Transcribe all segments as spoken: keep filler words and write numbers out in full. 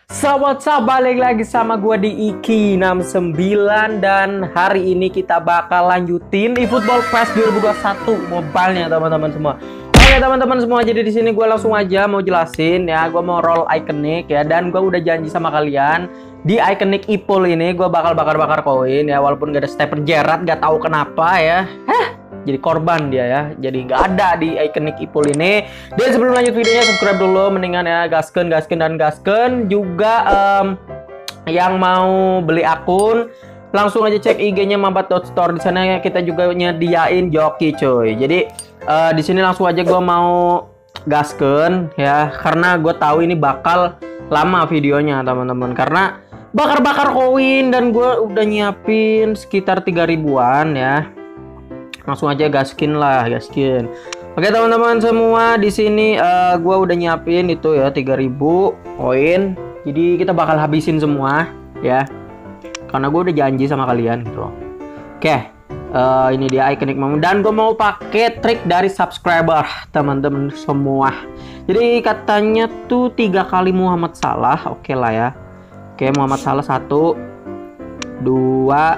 Sobat Sab, balik lagi sama gua di Iki enam sembilan dan hari ini kita bakal lanjutin eFootball PES dua ribu dua puluh satu mobile-nya teman-teman semua. Oke teman-teman semua, jadi di sini gua langsung aja mau jelasin ya, gua mau roll iconic ya, dan gua udah janji sama kalian di iconic e-pool ini gua bakal bakar-bakar koin ya, walaupun gak ada Steven Gerrard, gak tahu kenapa ya. Heh. Jadi korban dia ya, jadi nggak ada di iconic e-pool ini. Dan sebelum lanjut videonya, subscribe dulu mendingan ya, gasken gasken dan gasken juga. um, yang mau beli akun langsung aja cek I G-nya mambat dot store. Di sana kita juga nyediain joki cuy. Jadi uh, di sini langsung aja gue mau gasken ya, karena gue tahu ini bakal lama videonya teman-teman, karena bakar-bakar koin dan gue udah nyiapin sekitar tiga ribuan ya. Langsung aja gaskin lah, gaskin. Oke teman-teman semua, di sini uh, gua udah nyiapin itu ya tiga ribu koin. Jadi kita bakal habisin semua ya. Karena gua udah janji sama kalian gitu loh. Oke, uh, ini dia iconic moment, dan gua mau pakai trik dari subscriber teman-teman semua. Jadi katanya tuh tiga kali Muhammad Salah, oke lah ya. Oke, Muhammad Salah satu, dua,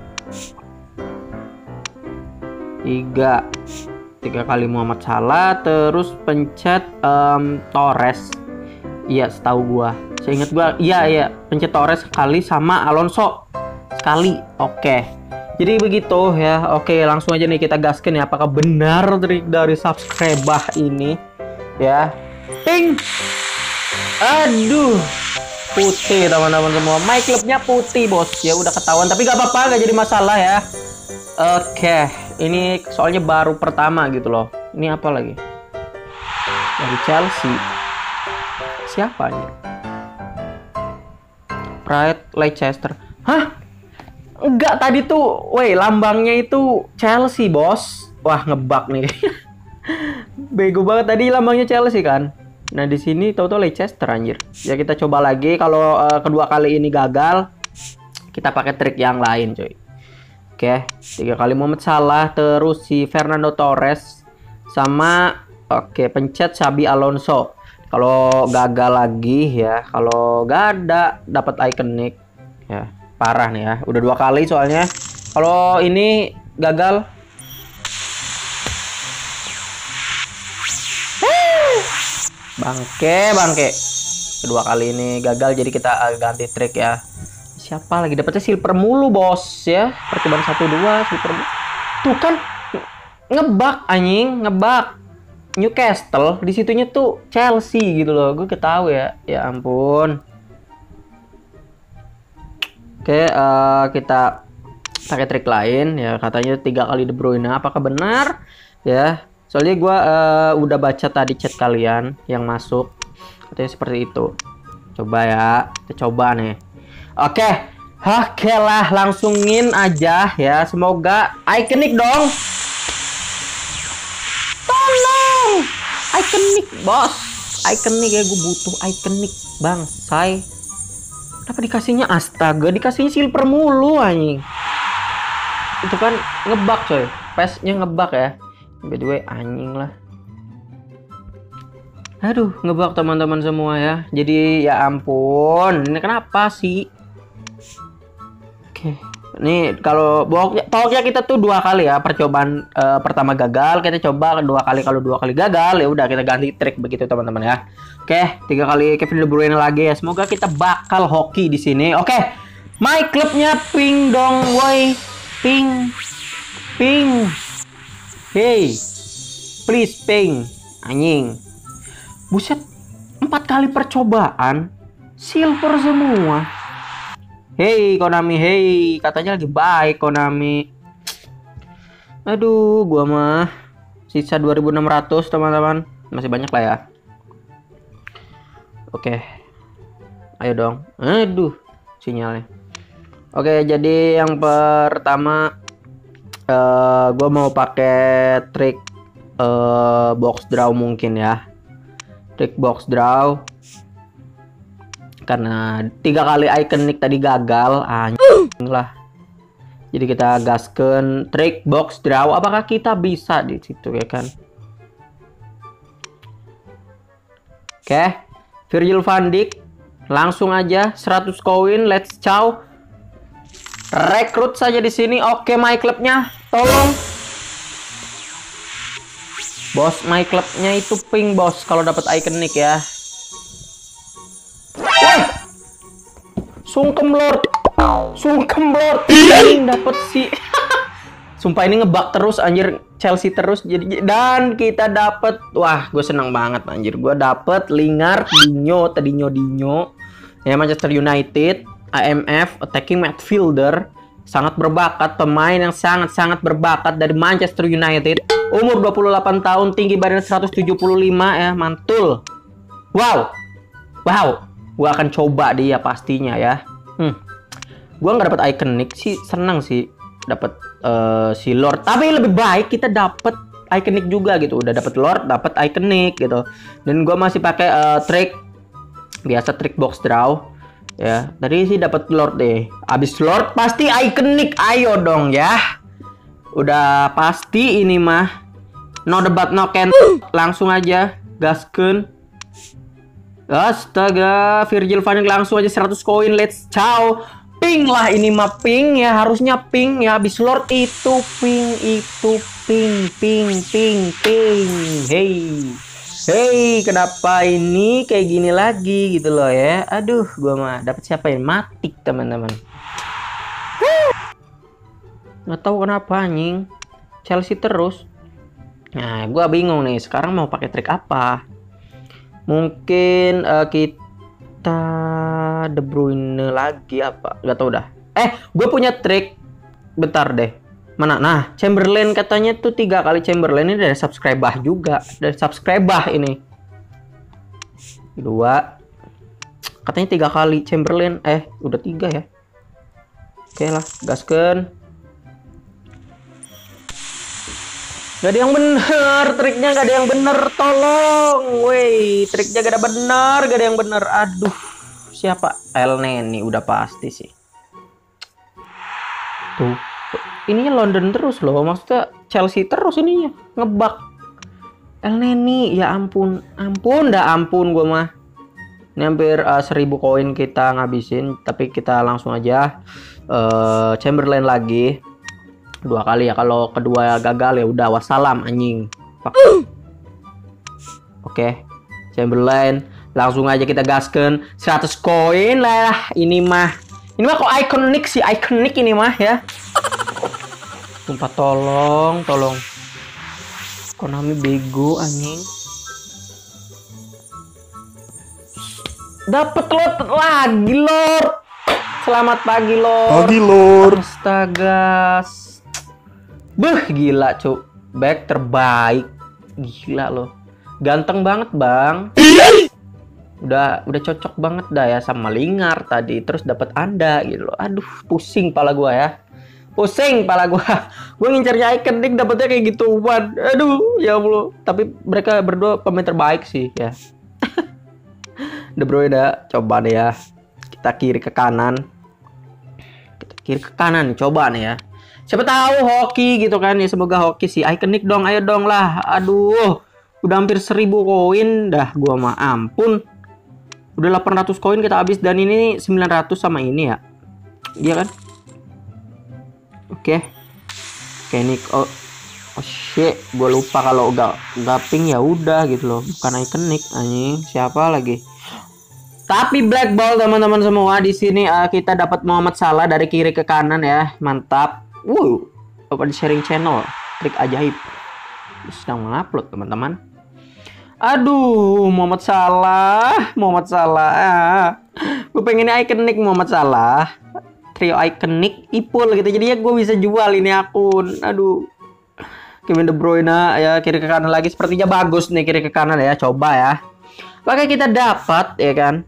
tiga tiga kali Muhammad Salah, terus pencet um, Torres. Iya, setahu gua, saya ingat gua, iya iya pencet Torres sekali sama Alonso sekali. Oke, jadi begitu ya. Oke, langsung aja nih kita gaskan ya, apakah benar trik dari subscriber ini ya. Ting, aduh, putih teman-teman semua, my clubnya putih bos ya, udah ketahuan tapi gak apa-apa, gak jadi masalah ya. Oke, ini soalnya baru pertama gitu loh. Ini apa lagi? Dari Chelsea. Siapa ini? Pride Leicester. Hah? Enggak, tadi tuh, weh, lambangnya itu Chelsea, bos. Wah, ngebug nih. Bego banget, tadi lambangnya Chelsea kan. Nah, di sini tahu-tahu Leicester anjir. Ya kita coba lagi, kalau uh, kedua kali ini gagal, kita pakai trik yang lain, coy. Oke, tiga kali Muhammad Salah, terus si Fernando Torres, sama oke pencet Xabi Alonso. Kalau gagal lagi ya, kalau gak ada dapat iconic ya, parah nih ya. Udah dua kali soalnya. Kalau ini gagal, bangke bangke. Kedua kali ini gagal, jadi kita ganti trik ya. Siapa lagi dapetnya silver mulu bos ya, percobaan satu dua silver mulu. Tuh kan ngebug anjing, ngebug Newcastle, di situnya tuh Chelsea gitu loh, gue ketahui ya. Ya ampun. Oke, uh, kita pakai trik lain ya, katanya tiga kali De Bruyne. Apakah benar ya? Soalnya gue uh, udah baca tadi chat kalian yang masuk, katanya seperti itu. Coba ya, kita coba nih. Oke, oke lah, langsungin aja ya. Semoga iconic dong. Tolong, iconic bos, iconic ya, gue butuh iconic bang. Say, kenapa dikasihnya astaga, dikasihnya silver mulu anjing. Itu kan ngebug coy, pesnya ngebug ya. By the way, anjing lah. Aduh, ngebug teman-teman semua ya. Jadi ya ampun, ini kenapa sih? Oke, nih kalau pokoknya, pokoknya kita tuh dua kali ya, percobaan uh, pertama gagal, kita coba kedua kali. Kalau dua kali gagal ya udah kita ganti trik begitu teman-teman ya. Oke, tiga kali Kevin De Bruyne lagi ya, semoga kita bakal hoki di sini. Oke, my clubnya ping dong woi, ping ping, hey please ping anjing. Buset, empat kali percobaan silver semua. Hey Konami, hey, katanya lagi baik Konami. Aduh, gua mah sisa dua ribu enam ratus teman-teman, masih banyak lah ya. Oke, ayo dong. Aduh, sinyalnya. Oke, jadi yang pertama uh, gua mau pakai trik uh, box draw mungkin ya. Trik box draw. Karena tiga kali iconic tadi gagal, anjing lah. Jadi kita gaskan trik box draw. Apakah kita bisa di situ ya kan? Oke, Virgil van Dijk langsung aja seratus koin, let's ciao. Rekrut saja di sini. Oke, my clubnya, tolong. Bos, my clubnya itu pink, bos. Kalau dapat ikonik ya. Woi, sungkem lord, sungkem lord. Ini dapat sih. Sumpah ini ngebug terus anjir, Chelsea terus jadi, dan kita dapat, wah, gue seneng banget anjir. Gue dapat Lingard, Dinho, tadinya Dinho. Ya, Manchester United. I M F, attacking midfielder, sangat berbakat, pemain yang sangat-sangat berbakat dari Manchester United. Umur dua puluh delapan tahun, tinggi badan seratus tujuh puluh lima ya, mantul. Wow. Wow. Gua akan coba dia pastinya ya. Hmm. Gua nggak dapat ikonik sih, senang sih dapat uh, si Lord. Tapi lebih baik kita dapat ikonik juga gitu. Udah dapat Lord, dapat ikonik gitu. Dan gua masih pakai uh, trik biasa, trik box draw. Ya, tadi sih dapat Lord deh. Abis Lord pasti ikonik, ayo dong ya. Udah pasti ini mah. No debat, no can. Langsung aja gaskeun. Astaga, Virgil van Dijk langsung aja seratus koin, let's ciao. Ping lah ini mah, ping ya, harusnya ping ya. Abis Lord itu ping, itu ping, ping, ping, ping. Hey. Hei, kenapa ini kayak gini lagi gitu loh ya? Aduh, gua mah dapat siapa ini? Matic, teman-teman. Nggak tahu kenapa anjing. Chelsea terus. Nah, gua bingung nih. Sekarang mau pakai trik apa? Mungkin uh, kita De Bruyne lagi apa? Nggak tahu dah. Eh, gue punya trik. Bentar deh. Mana? Nah, Chamberlain katanya tuh tiga kali Chamberlain ini dari subscribe juga, dari subscribe ini. Dua, katanya tiga kali Chamberlain, eh udah tiga ya. Oke lah, gaskeun. Gak ada yang bener, triknya gak ada yang bener, tolong, woi, triknya gak ada bener, gak ada yang bener. Aduh, siapa? El Neni udah pasti sih. Tuh. Ininya London terus loh, maksudnya Chelsea terus ininya, ngebug. El Neni, ya ampun, ampun, dah ampun gue mah. Ini hampir uh, seribu koin kita ngabisin, tapi kita langsung aja uh, Chamberlain lagi dua kali ya. Kalau kedua gagal ya udah wassalam anjing. Oke, okay. Chamberlain, langsung aja kita gaskeun seratus koin lah. Ini mah, ini mah kok ikonik sih, ikonik ini mah ya. Sumpah, tolong, tolong. Konami bego anjing. Dapat Lord lagi, Lord. Selamat pagi, Lord. Pagi, Lord. Astaga. Beuh, gila, Cuk. Back terbaik. Gila loh. Ganteng banget, Bang. Udah udah cocok banget dah ya sama Lingard tadi, terus dapat Anda gitu loh. Aduh, pusing pala gua ya. Pusing pala gua. Gua ngincernya ikonik dapetnya kayak gituan. Aduh, ya Allah. Tapi mereka berdua pemain terbaik sih ya. De Bruyne, coba deh ya. Kita kiri ke kanan. Kita kiri ke kanan nih, coba nih ya. Siapa tahu hoki gitu kan ya, semoga hoki sih. Ikonik dong, ayo dong lah. Aduh, udah hampir seribu koin dah gua mah, ampun. Udah delapan ratus koin kita habis, dan ini sembilan ratus sama ini ya. Iya kan? Oke. Okay. Oke, ini oh, oh shit, gue lupa kalau udah gaping ya udah gitu loh, bukan ikonik anjing. Siapa lagi? Tapi black ball teman-teman semua di sini uh, kita dapat Mohamed Salah dari kiri ke kanan ya. Mantap. Wow. Apa di sharing channel? Trik ajaib. Sedang mengupload teman-teman. Aduh, Mohamed Salah, Mohamed Salah. Ah. Gue pengennya ikonik Mohamed Salah. Trio ikonik Ipul gitu, jadinya gue bisa jual ini akun. Aduh, Kevin De Bruyne ya, kiri ke kanan lagi, sepertinya bagus nih kiri ke kanan ya, coba ya. Pakai kita dapat ya kan,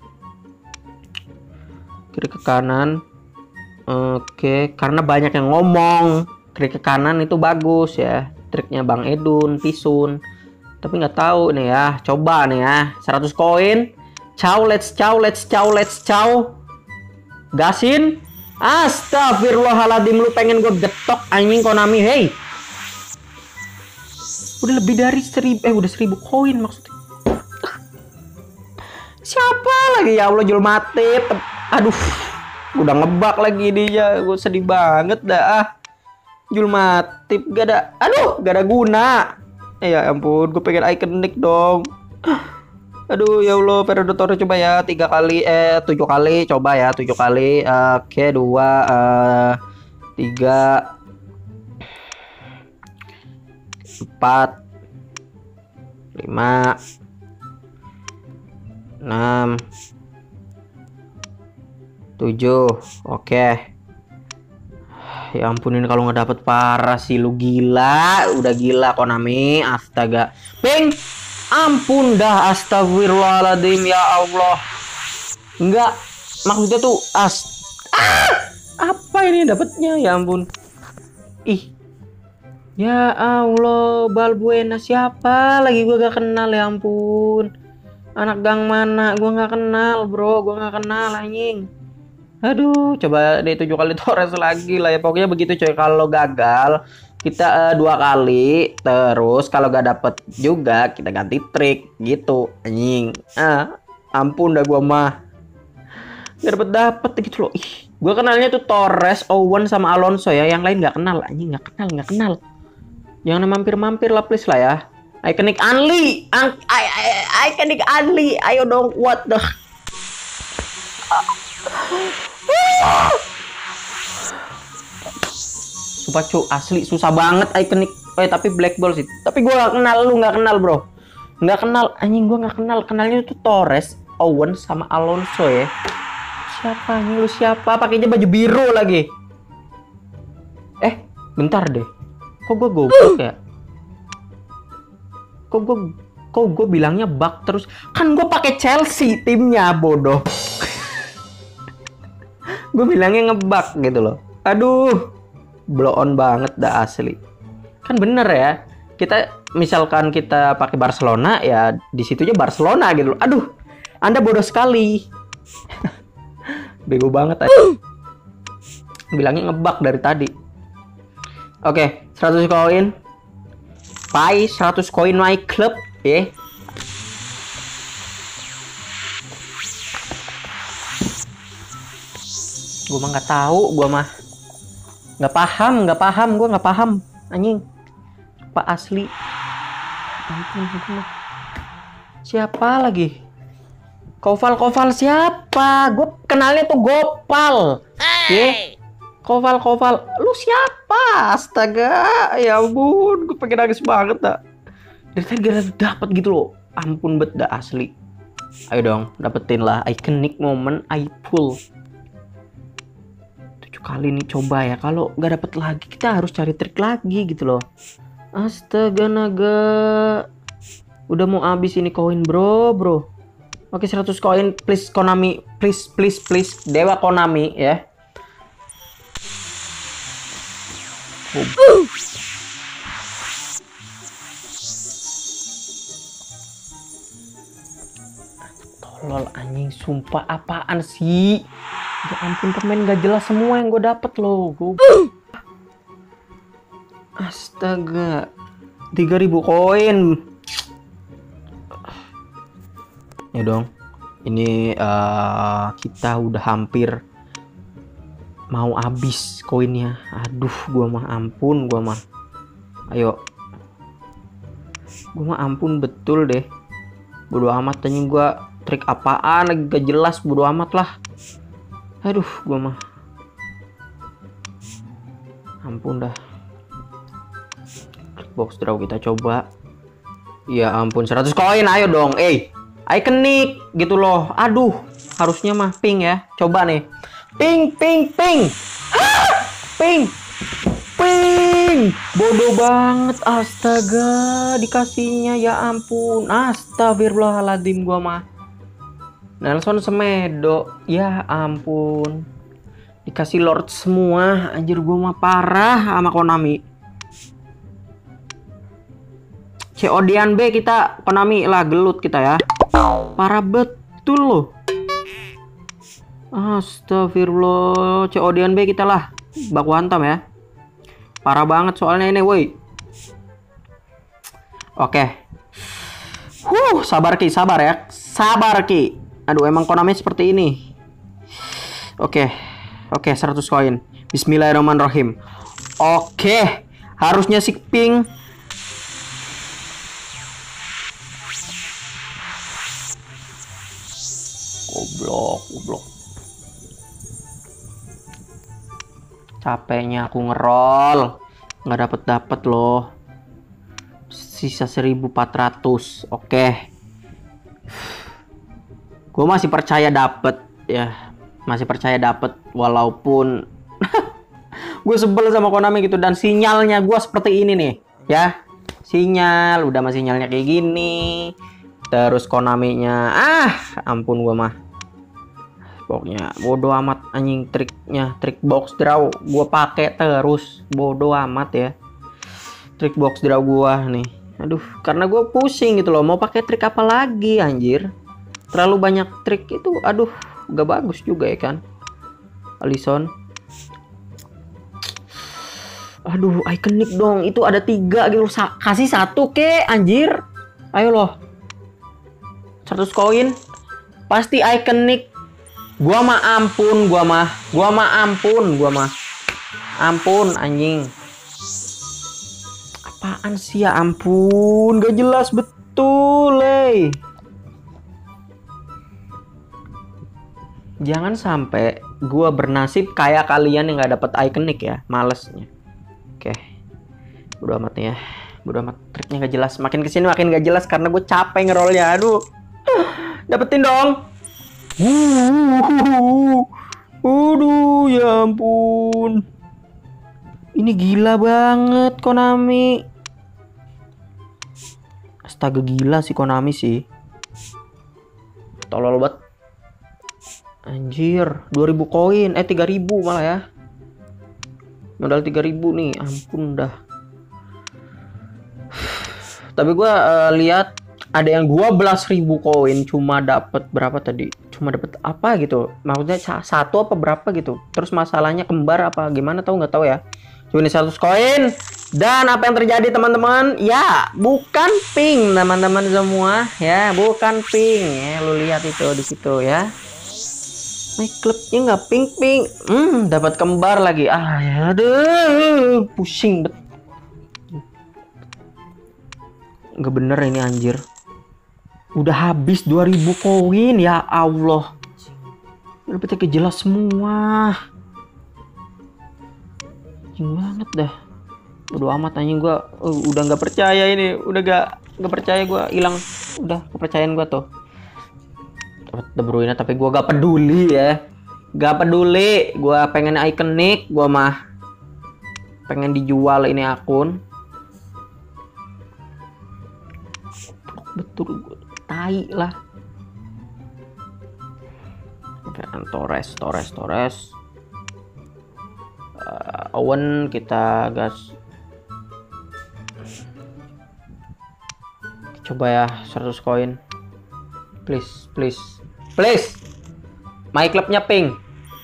kiri ke kanan. Oke, karena banyak yang ngomong kiri ke kanan itu bagus ya, triknya Bang Edun Pisun. Tapi nggak tahu nih ya, coba nih ya, seratus koin. Ciao, let's ciao, let's ciao, let's ciao. Gasin. Astagfirullahaladzim, lu pengen gue getok anjing Konami, hey. Udah lebih dari seribu, eh udah seribu koin maksudnya. Siapa lagi ya Allah, Jul Matip. Aduh, udah ngebak lagi dia. Gue sedih banget dah. Ah. Jul Matip gak ada. Aduh, gak ada guna. Ya ampun, gue pengen ikonik dong. Aduh ya Allah, Fernando Torres coba ya tiga kali eh tujuh kali coba ya tujuh kali. Oke, dua uh, tiga empat lima enam tujuh. Oke. Ya ampun, ini kalau nggak dapet parah sih, lu gila, udah gila Konami, astaga. Ping, ampun dah, astagfirullahaladzim ya Allah. Enggak, maksudnya tuh as, ah, apa ini dapetnya, ya ampun. Ih, ya Allah, Balbuena siapa lagi, gua gak kenal, ya ampun. Anak gang mana, gua nggak kenal bro, gua nggak kenal anjing. Aduh, coba deh tujuh kali Torres lagi lah ya. Pokoknya begitu coy. Kalau gagal kita uh, dua kali, terus kalau gak dapet juga kita ganti trik gitu anjing. Ah, ampun dah gua mah. Gak dapet dapet gitu loh. Ih, gua kenalnya tuh Torres, Owen sama Alonso ya. Yang lain nggak kenal anjing, nggak kenal, nggak kenal. Jangan mampir-mampir lah please lah ya. Iconic Anli, An Iconic Anli, ayo dong, what the. Sumpah cu, asli susah banget ikonik. Eh tapi black ball sih. Tapi gue gak kenal, lu gak kenal bro. Gak kenal, anjing gue gak kenal. Kenalnya itu Torres, Owen sama Alonso ya. Siapa nih lu, siapa? Pakainya baju biru lagi. Eh, bentar deh. Kok gue goblok ya? Kok gue kok gue bilangnya bug terus? Kan gue pakai Chelsea timnya, bodoh. Gue bilangnya ngebug gitu loh. Aduh, blow on banget dah asli. Kan bener ya. Kita misalkan kita pakai Barcelona ya di situnya Barcelona gitu loh. Aduh, Anda bodoh sekali. Bego banget aja. Bilangnya ngebug dari tadi. Oke, seratus koin. Pai seratus koin my club, ya. Yeah. Gue mah nggak tahu, gue mah nggak paham, nggak paham, gue nggak paham, anjing, pak asli. Siapa lagi? Koval, Koval siapa? Gue kenalnya tuh Gopal, ya. Yeah. Koval, Koval, lu siapa? Astaga, ya ampun, gue pengen nangis banget dah. Dari tadi gak dapet gitu loh, ampun bet dah asli. Ayo dong, dapetin lah iconic moment I pull. Kali ini coba ya, kalau nggak dapet lagi kita harus cari trik lagi gitu loh. Astaga naga, udah mau habis ini koin bro bro. Oke, seratus koin please Konami, please please please Dewa Konami ya. Oh. Tolol anjing, sumpah apaan sih? Ya ampun, pemain gak jelas semua yang gue dapet loh. Gua... Astaga, tiga ribu koin. Ya dong, ini uh, kita udah hampir mau habis koinnya. Aduh, gue mah ampun, gue mah. Ayo, gue mah ampun betul deh. Bodo amat tanya gue trik apaan lagi gak jelas, bodo amat lah. Aduh, gua mah ampun dah. Box draw kita coba. Ya ampun, seratus koin, ayo dong. Eh, iconic gitu loh. Aduh, harusnya mah pink ya. Coba nih. Pink, pink, pink. Ah! Pink. Pink. Bodoh banget, astaga, dikasihnya ya ampun. Astagfirullahaladzim gua mah. Nelson Semedo, ya ampun, dikasih Lord semua, anjir gue mah parah sama Konami. C O D-an B kita, Konami lah gelut kita ya, parah betul loh. Astagfirullah, C O D-an B kita lah, baku hantam ya, parah banget soalnya ini, woi. Oke, huh, sabar Ki, sabar ya, sabar Ki. Aduh, emang Konami seperti ini. Oke. Oke, seratus koin. Bismillahirrahmanirrahim. Oke. Harusnya si pink. Goblok, goblok. Capeknya aku ngerol. Nggak dapet-dapet loh. Sisa seribu empat ratus. Oke. Gue masih percaya dapet ya. Masih percaya dapet walaupun gue sebel sama Konami gitu. Dan sinyalnya gue seperti ini nih ya. Sinyal udah masih sinyalnya kayak gini. Terus Konaminya ah ampun gue mah. Pokoknya bodo amat anjing. Triknya trik box draw gue pakai terus. Bodo amat ya. Trik box draw gue nih. Aduh, karena gue pusing gitu loh. Mau pakai trik apa lagi anjir. Terlalu banyak trik itu. Aduh, gak bagus juga ya kan. Alisson. Aduh, ikonik dong. Itu ada tiga gitu. Sa kasih satu ke anjir. Ayo loh. seratus koin. Pasti ikonik. Gua mah ampun, gua mah. Gua mah ampun, gua mah. Ampun anjing. Apaan sih ya ampun. Gak jelas betul, eh. Jangan sampai gua bernasib kayak kalian yang nggak dapat ikonik ya, malesnya. Oke, bodo amat nih ya, bodo amat. Triknya nggak jelas, makin kesini makin nggak jelas karena gue capek ngerolnya. Aduh, dapetin dong. Uh, aduh, ya ampun. Ini gila banget Konami. Astaga gila sih Konami sih. Tolol banget. Anjir, dua ribu koin, eh tiga ribu malah ya. Modal tiga ribu nih, ampun dah. Tapi gua uh, lihat ada yang dua belas ribu koin cuma dapat berapa tadi? Cuma dapat apa gitu. Maksudnya satu apa berapa gitu. Terus masalahnya kembar apa gimana tahu nggak tahu ya. Cuma ini seratus koin. Dan apa yang terjadi teman-teman? Ya, bukan pink teman-teman semua ya, bukan pink ya. Lu lihat itu di situ ya. My klubnya nggak pink-pink. Hmm, dapat kembar lagi. Ah, ya aduh, pusing bet. Nggak bener ini anjir. Udah habis dua ribu koin ya Allah. Dapetnya kejelas semua. Anjing banget dah. Bodo amat anjing gua. Uh, udah nggak percaya ini. Udah gak nggak percaya gua, hilang. Udah kepercayaan gua tuh. De Bruyne, tapi gua gak peduli ya, gak peduli. Gua pengen ikonik, gua mah pengen dijual ini akun. Betul, tai lah. Oke, Torres, Torres, Torres. Uh, Owen kita gas. Coba ya seratus koin. Please, please. Please. My clubnya pink.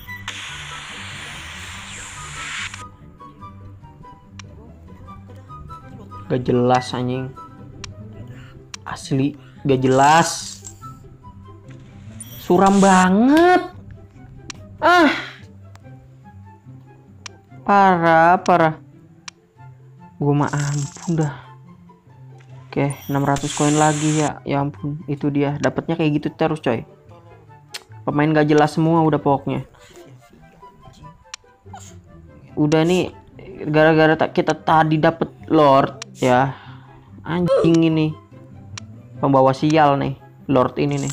Gak jelas anjing. Asli gak jelas. Suram banget. Ah. Parah, parah. Gue mah ampun dah. Oke, enam ratus koin lagi ya. Ya ampun, itu dia. Dapatnya kayak gitu terus, coy. Pemain gak jelas semua udah pokoknya. Udah nih gara-gara kita tadi dapet Lord ya. Anjing ini. Pembawa sial nih, Lord ini nih.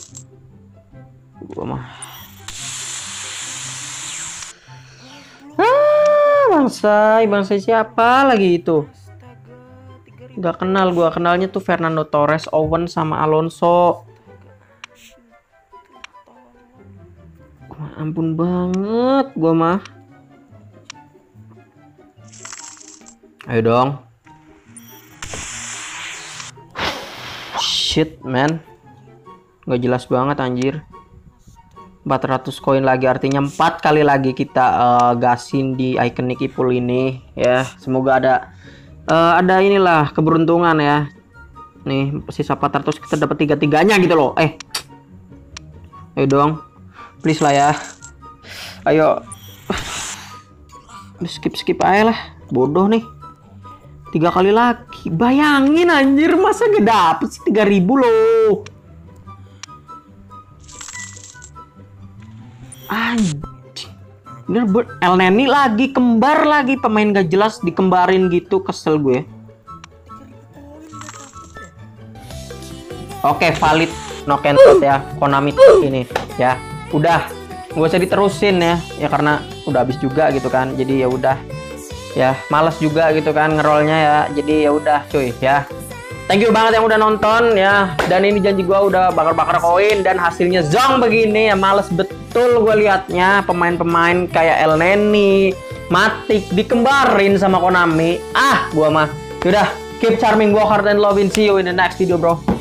Gua mah. Ah, bangsai, bangsai siapa lagi itu? Gak kenal gua, kenalnya tuh Fernando Torres, Owen sama Alonso. Gua ampun banget gua mah. Ayo dong. Shit man, nggak jelas banget anjir. Empat ratus koin lagi, artinya empat kali lagi kita uh, gasin di ikonik ipul ini ya. Semoga ada uh, ada inilah keberuntungan ya. Nih sisa empat ratus kita dapat tiga tiganya gitu loh. Eh Ayo dong. Please lah ya. Ayo. Skip skip aja lah. Bodoh nih. Tiga kali lagi. Bayangin anjir, masa gak dapet sih tiga ribu loh. Anjir. Bener buat El Neni lagi, kembar lagi, pemain gak jelas dikembarin gitu, kesel gue. Oke, valid no cancel ya Konami ini ya. Udah, gak usah diterusin ya. Ya karena udah habis juga gitu kan. Jadi ya udah. Ya, males juga gitu kan ngerolnya ya. Jadi ya udah cuy ya. Thank you banget yang udah nonton ya. Dan ini janji gua udah bakar-bakar koin dan hasilnya zong begini ya. Males betul gue liatnya, pemain-pemain kayak El Neni, Matic dikembarin sama Konami. Ah, gua mah. Yaudah, keep charming, work hard and love, and see you in the next video, bro.